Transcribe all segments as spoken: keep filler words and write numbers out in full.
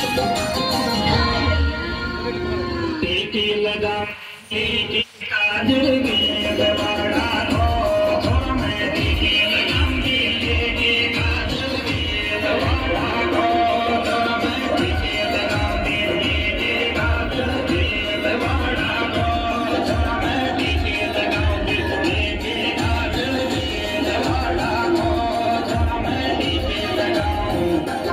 TT लगा TT काजल गेल बड़ा रो थोड़ा मैं टीटी लगा टीटी काजल गेल बड़ा रो थोड़ा मैं टीटी लगा टीटी काजल गेल बड़ा रो थोड़ा मैं टीटी लगा टीटी काजल गेल बड़ा रो थोड़ा मैं टीटी लगाऊं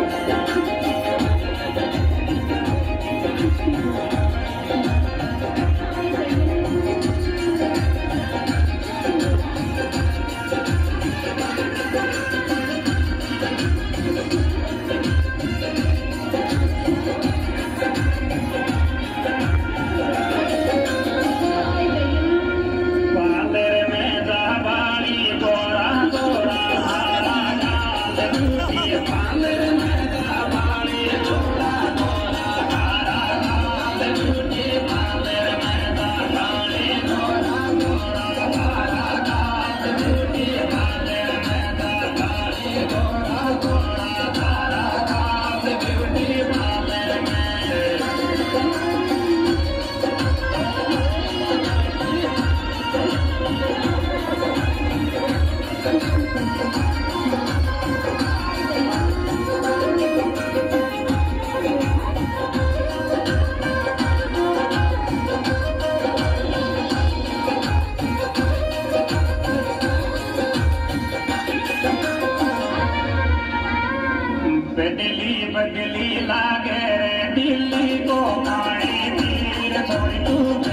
बदली बदली लागे रे दिल्ली को माड़ी तीर छोड़ तू